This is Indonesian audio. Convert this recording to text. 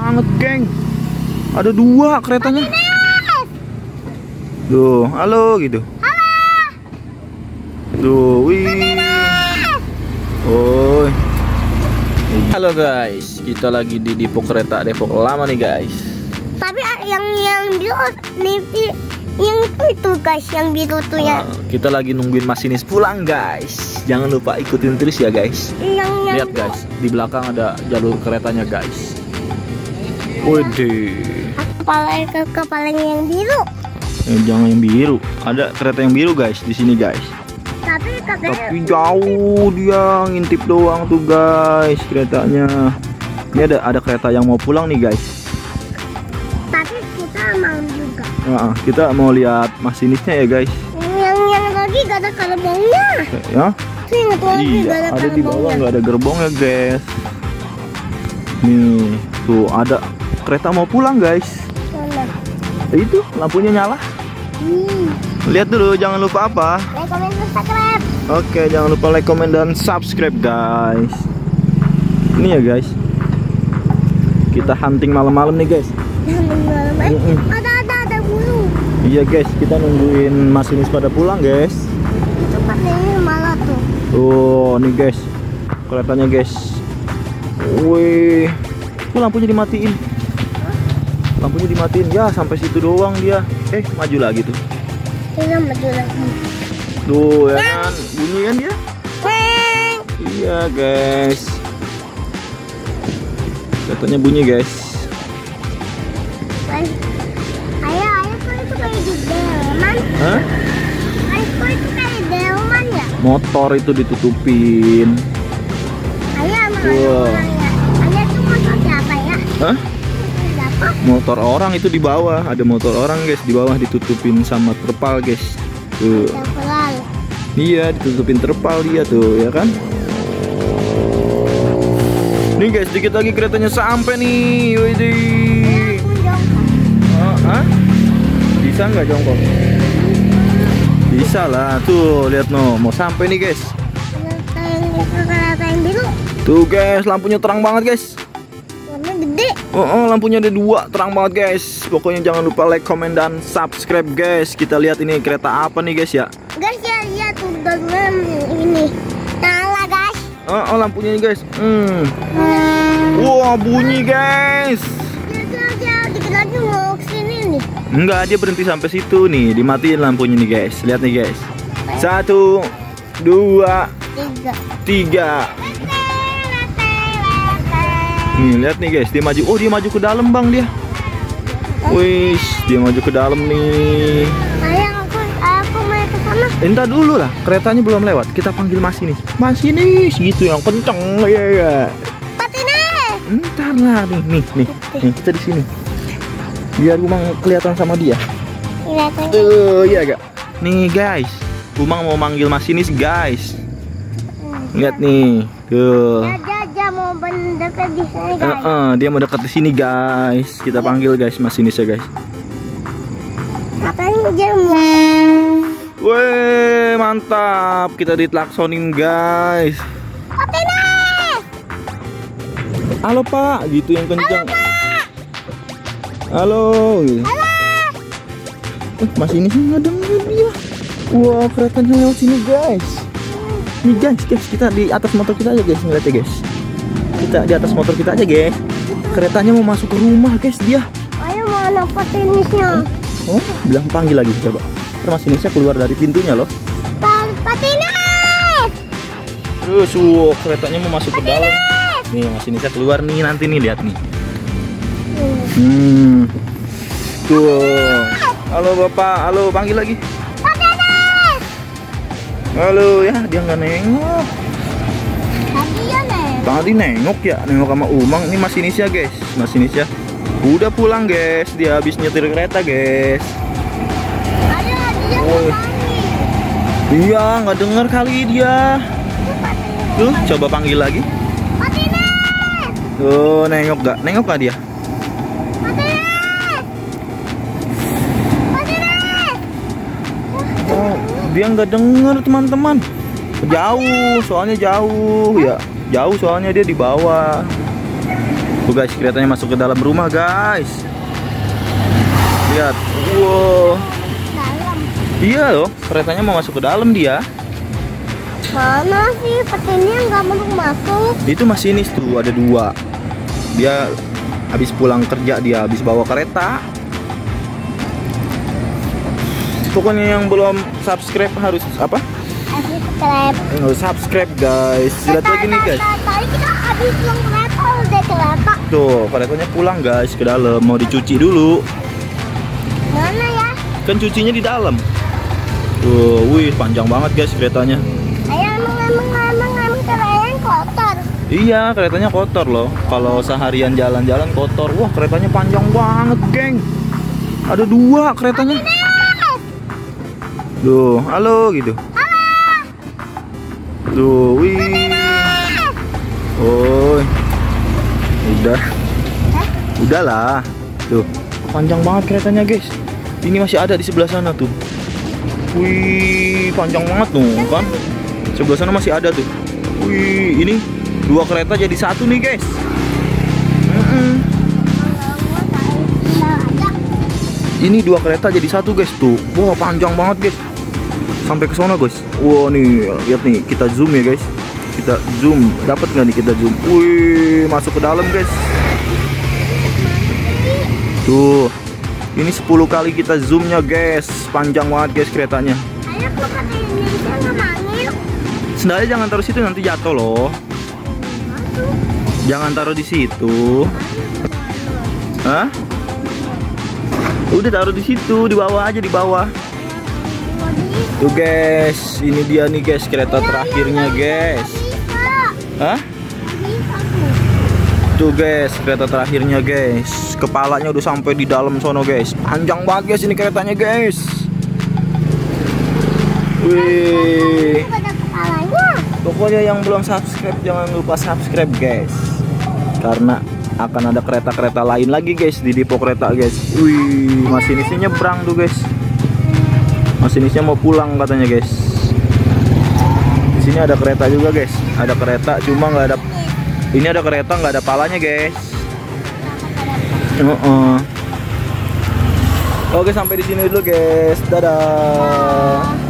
banget, geng. Ada 2 keretanya. Tuh, halo gitu. Tuh, wih. Oh. Halo guys, kita lagi di Depo Kereta Depok Lama nih guys. Tapi yang biru nih, yang itu guys, yang biru tuh ya. Kita lagi nungguin masinis pulang guys. Jangan lupa ikutin terus ya guys. Lihat guys, di belakang ada jalur keretanya guys. Wede. Kepalanya yang biru. Jangan yang biru. Ada kereta yang biru guys di sini guys. Tapi jauh dia, ngintip doang tuh guys keretanya. Ini ada kereta yang mau pulang nih guys. Tapi kita mau juga. Nah, kita mau lihat masinisnya ya guys. Yang lagi gak ada gerbongnya. Ya? Iya, ada di bawah nggak ada gerbongnya guys. Nih, tuh ada kereta mau pulang guys. Itu lampunya nyala. Lihat dulu, jangan lupa apa? Like, comment, subscribe. Oke, jangan lupa like, comment, dan subscribe guys. Ini ya guys, kita hunting malam-malam nih guys. Ada bulu. Iya guys, kita nungguin masinis pada pulang guys. Cepat ini malah tuh. Tuh, nih guys, keretanya guys. Wih, lampunya dimatiin. Lampunya dimatiin ya, sampai situ doang dia. Maju lagi tuh. Kita maju lagi. Tuh ya kan, bunyi kan dia? Iya guys. Katanya bunyi guys. Ayah, kok itu kayak di delman? Hah? Kok itu kayak delman ya? Motor itu ditutupin. Ayah, emang ada orangnya. Ayah tuh motor siapa ya? Hah? Siapa? Motor orang itu di bawah. Ada motor orang guys, di bawah ditutupin sama terpal guys. Tuh. Iya, ditutupin terpal dia tuh, ya kan? Nih guys, dikit lagi keretanya sampai nih. Widih. Hah? Bisa nggak jongkok? Bisa lah. Tuh, lihat no, mau sampai nih guys. Kereta yang biru. Tuh guys, lampunya terang banget guys. Warna gede. Lampunya ada 2, terang banget guys. Pokoknya jangan lupa like, comment, dan subscribe guys. Kita lihat ini kereta apa nih guys ya. Guys ya, lihat tuh dalam ini. Nyala guys. Lampunya nih guys. Wah, bunyi guys. Dia dikit lagi mau kesini nih. Enggak, dia berhenti sampai situ nih. Dimatiin lampunya nih guys. Lihat nih guys. 1, 2, 3. Nih, lihat nih guys, dia maju. Oh, dia maju ke dalam bang dia. Wih, dia maju ke dalam nih. Ayah, aku mau ke sana. Entar dulu lah, keretanya belum lewat. Kita panggil masinis. Masinis gitu yang kenceng ya. Patinis. Entar lah nih, kita di sini. Biar Umang kelihatan sama dia. Iya gak? Nih guys, Umang mau manggil masinis guys. Lihat nih, tuh. Dia mau mendekat di sini guys. Dia mau dekat di sini guys. Kita panggil guys masinisnya guys. Katanya dia mau. Weh, mantap. Kita ditlaksonin guys. Patinis. Halo Pak, gitu yang kencang. Halo. Masinisnya nggak denger dia. Wah, keretanya lewat sini guys. Nih guys, kita di atas motor kita aja guys, ngeliatnya guys. Kita di atas motor kita aja guys. Keretanya mau masuk ke rumah guys dia. Ayo mana patinisnya? Bilang panggil lagi coba. Terus masinisnya keluar dari pintunya loh. Patinis. Terus, keretanya mau masuk ke dalam. Nih masinisnya keluar nih, nanti nih lihat nih. Tuh. Halo Bapak, halo panggil lagi. Halo ya, dia nggak nengok. Tadi nengok ya, nengok sama Umang. Ini masinisnya guys, masinisnya udah pulang guys. Dia habis nyetir kereta guys. Iya, nggak dengar kali dia. Tuh, coba panggil lagi. Tuh, nengok gak? Nengok gak dia? Oh, dia nggak dengar teman-teman. Jauh, soalnya jauh ya. Jauh soalnya dia di bawah. Tuh guys, keretanya masuk ke dalam rumah guys. Lihat, wow. Dalam. Iya loh, keretanya mau masuk ke dalam dia. Mana sih petinya nggak mau masuk? Itu masinis tuh, ada 2. Dia habis pulang kerja, dia habis bawa kereta. Pokoknya yang belum subscribe harus apa? Subscribe. Subscribe guys. Lihat lagi nih guys. Tadi kita habis pulang kereta udah kereta. Tuh, keretanya pulang guys ke dalam, mau dicuci dulu. Mana ya? Kan cucinya di dalam. Tuh, wih panjang banget guys keretanya. Emang keretanya kotor. Iya, keretanya kotor loh. Kalau seharian jalan-jalan kotor. Wah, keretanya panjang banget, geng. Ada 2 keretanya. Duh, halo gitu. Tuh, wih. Oh, udahlah. Tuh, panjang banget keretanya guys. Ini masih ada di sebelah sana tuh. Wih, panjang banget tuh kan. Sebelah sana masih ada tuh. Wih, ini 2 kereta jadi 1 nih guys. Ini 2 kereta jadi 1 guys tuh. Wah, panjang banget guys. Sampai ke sana guys. Wah, nih lihat nih, kita zoom ya guys. Kita zoom, dapat nggak nih kita zoom? Wih, masuk ke dalam guys. Tuh, ini 10 kali kita zoomnya guys. Panjang banget guys keretanya. Sendalnya jangan taruh situ, nanti jatuh loh. Jangan taruh di situ. Hah? Udah taruh di situ, di bawah aja, di bawah. Tuh guys, ini dia nih guys kereta terakhirnya guys. Hah? Tuh guys, kereta terakhirnya guys. Kepalanya udah sampai di dalam sono guys. Panjang banget guys ini keretanya guys. Wih. Pokoknya yang belum subscribe jangan lupa subscribe guys. Karena akan ada kereta-kereta lain lagi guys di depo kereta guys. Wih, masinisnya nyebrang tuh guys. Masinisnya mau pulang katanya guys. Di sini ada kereta juga guys. Ada kereta cuma nggak ada. Ini ada kereta nggak ada palanya guys. Oke, sampai di sini dulu guys. Dadah.